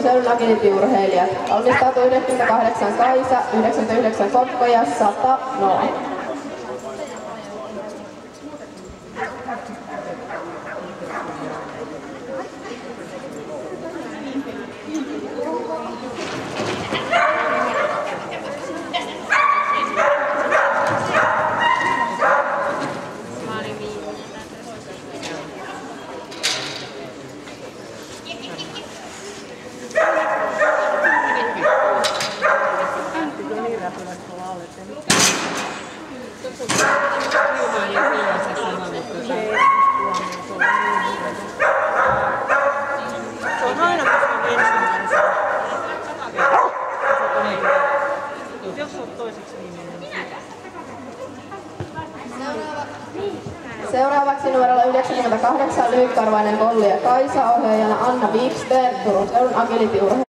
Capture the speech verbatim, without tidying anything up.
Seudun agility-urheilijat. Valmistautuu yhdeksänkymmentäkahdeksan Kaisa, yhdeksänkymmentäyhdeksän Kokko ja sata Noa. Se on aina koska ensimmäisenä. Jos olet toiseksi viimeinen. Seuraavaksi numerolla yhdeksänkymmentäkahdeksan lyhytkarvainen Kolli ja Kaisa, ohjaajana Anna Wiksten, Turun Seudun agility-urheilijat.